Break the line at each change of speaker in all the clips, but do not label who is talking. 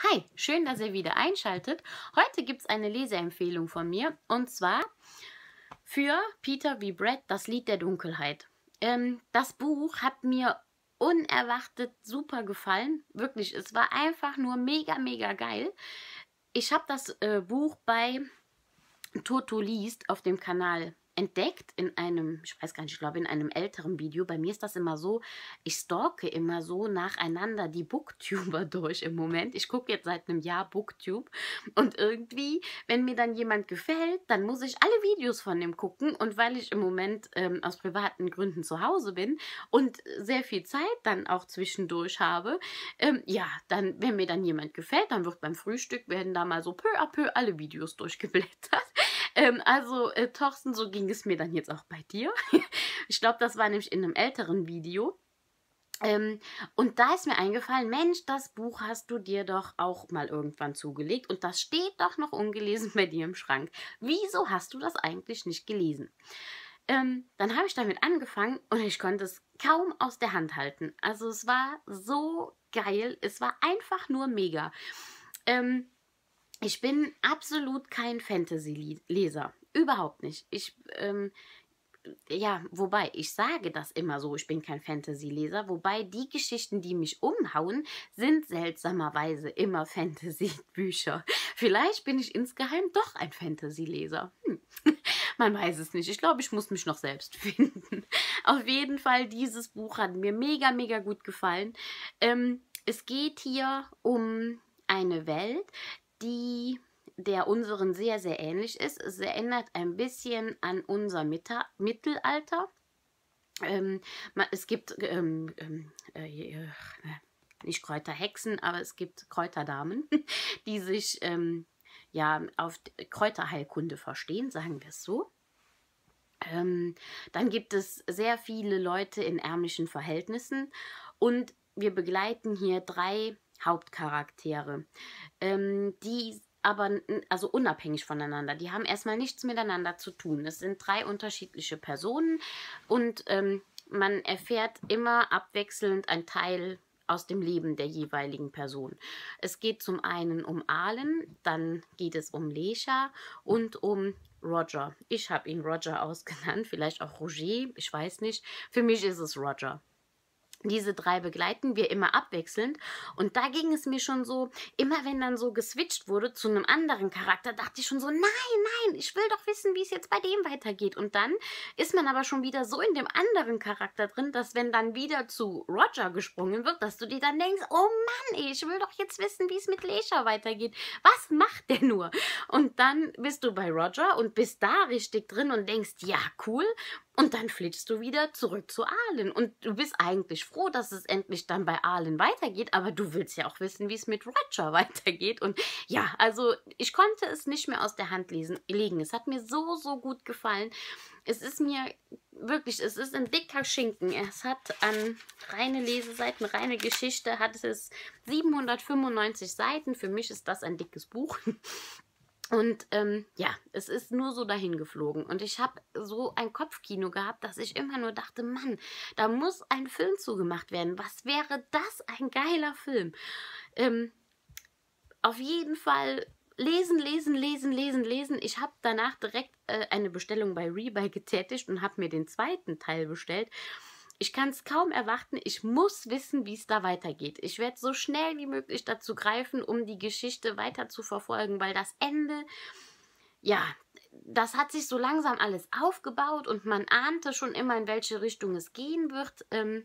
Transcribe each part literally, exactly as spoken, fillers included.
Hi, schön, dass ihr wieder einschaltet. Heute gibt es eine Leseempfehlung von mir und zwar für Peter V. Brett, Das Lied der Dunkelheit. Ähm, das Buch hat mir unerwartet super gefallen. Wirklich, es war einfach nur mega, mega geil. Ich habe das äh, Buch bei Toto liest auf dem Kanal entdeckt in einem, ich weiß gar nicht, ich glaube in einem älteren Video. Bei mir ist das immer so, ich stalke immer so nacheinander die Booktuber durch im Moment. Ich gucke jetzt seit einem Jahr Booktube und irgendwie, wenn mir dann jemand gefällt, dann muss ich alle Videos von dem gucken und weil ich im Moment ähm, aus privaten Gründen zu Hause bin und sehr viel Zeit dann auch zwischendurch habe, ähm, ja, dann, wenn mir dann jemand gefällt, dann wird beim Frühstück, werden da mal so peu à peu alle Videos durchgeblättert. Ähm, also, äh, Thorsten, so ging es mir dann jetzt auch bei dir. Ich glaube, das war nämlich in einem älteren Video. Ähm, und da ist mir eingefallen, Mensch, das Buch hast du dir doch auch mal irgendwann zugelegt und das steht doch noch ungelesen bei dir im Schrank. Wieso hast du das eigentlich nicht gelesen? Ähm, dann habe ich damit angefangen und ich konnte es kaum aus der Hand halten. Also es war so geil, es war einfach nur mega. Ähm, ich bin absolut kein Fantasy-Leser. Überhaupt nicht. Ich, ähm, ja, wobei, ich sage das immer so, ich bin kein Fantasy-Leser, wobei die Geschichten, die mich umhauen, sind seltsamerweise immer Fantasy-Bücher. Vielleicht bin ich insgeheim doch ein Fantasy-Leser. Hm. Man weiß es nicht. Ich glaube, ich muss mich noch selbst finden. Auf jeden Fall, dieses Buch hat mir mega, mega gut gefallen. Ähm, es geht hier um eine Welt, die der unseren sehr, sehr ähnlich ist. Es erinnert ein bisschen an unser Mitte Mittelalter. Ähm, es gibt ähm, ähm, äh, nicht Kräuterhexen, aber es gibt Kräuterdamen, die sich ähm, ja auf Kräuterheilkunde verstehen, sagen wir es so. Ähm, dann gibt es sehr viele Leute in ärmlichen Verhältnissen und wir begleiten hier drei Hauptcharaktere, ähm, die aber also unabhängig voneinander. Die haben erstmal nichts miteinander zu tun. Es sind drei unterschiedliche Personen und ähm, man erfährt immer abwechselnd ein Teil aus dem Leben der jeweiligen Person. Es geht zum einen um Alen, dann geht es um Lesha und um Roger. Ich habe ihn Roger ausgenannt, vielleicht auch Roger, ich weiß nicht. Für mich ist es Roger. Diese drei begleiten wir immer abwechselnd und da ging es mir schon so, immer wenn dann so geswitcht wurde zu einem anderen Charakter, dachte ich schon so, nein, nein, ich will doch wissen, wie es jetzt bei dem weitergeht. Und dann ist man aber schon wieder so in dem anderen Charakter drin, dass wenn dann wieder zu Roger gesprungen wird, dass du dir dann denkst, oh Mann, ich will doch jetzt wissen, wie es mit Lesha weitergeht. Was macht der nur? Und dann bist du bei Roger und bist da richtig drin und denkst, ja, cool. Und dann flitschst du wieder zurück zu Alen. Und du bist eigentlich froh, dass es endlich dann bei Alen weitergeht. Aber du willst ja auch wissen, wie es mit Roger weitergeht. Und ja, also ich konnte es nicht mehr aus der Hand lesen, legen. Es hat mir so, so gut gefallen. Es ist mir wirklich, es ist ein dicker Schinken. Es hat an reine Leseseiten, reine Geschichte, hat es siebenhundertfünfundneunzig Seiten. Für mich ist das ein dickes Buch. Und ähm, ja, es ist nur so dahin geflogen. Und ich habe so ein Kopfkino gehabt, dass ich immer nur dachte, Mann, da muss ein Film zugemacht werden. Was wäre das ein geiler Film? Ähm, auf jeden Fall lesen, lesen, lesen, lesen, lesen. Ich habe danach direkt äh, eine Bestellung bei Rebuy getätigt und habe mir den zweiten Teil bestellt. Ich kann es kaum erwarten. Ich muss wissen, wie es da weitergeht. Ich werde so schnell wie möglich dazu greifen, um die Geschichte weiter zu verfolgen, weil das Ende, ja, das hat sich so langsam alles aufgebaut und man ahnte schon immer, in welche Richtung es gehen wird. Ähm,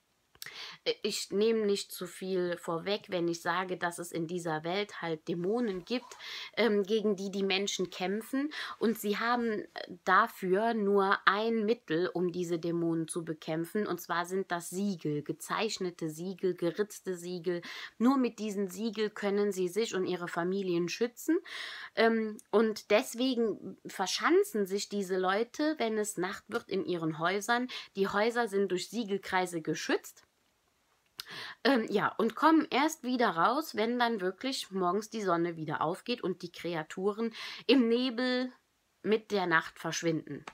Ich nehme nicht zu viel vorweg, wenn ich sage, dass es in dieser Welt halt Dämonen gibt, ähm, gegen die die Menschen kämpfen. Und sie haben dafür nur ein Mittel, um diese Dämonen zu bekämpfen. Und zwar sind das Siegel, gezeichnete Siegel, geritzte Siegel. Nur mit diesen Siegel können sie sich und ihre Familien schützen. Ähm, und deswegen verschanzen sich diese Leute, wenn es Nacht wird, in ihren Häusern. Die Häuser sind durch Siegelkreise geschützt. Ähm, ja, und kommen erst wieder raus, wenn dann wirklich morgens die Sonne wieder aufgeht und die Kreaturen im Nebel mit der Nacht verschwinden.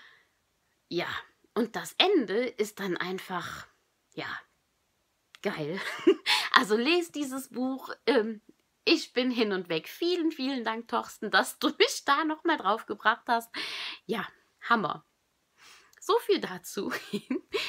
Ja, und das Ende ist dann einfach, ja, geil. Also lest dieses Buch, ähm, ich bin hin und weg. Vielen, vielen Dank, Thorsten, dass du mich da nochmal drauf gebracht hast. Ja, Hammer. So viel dazu.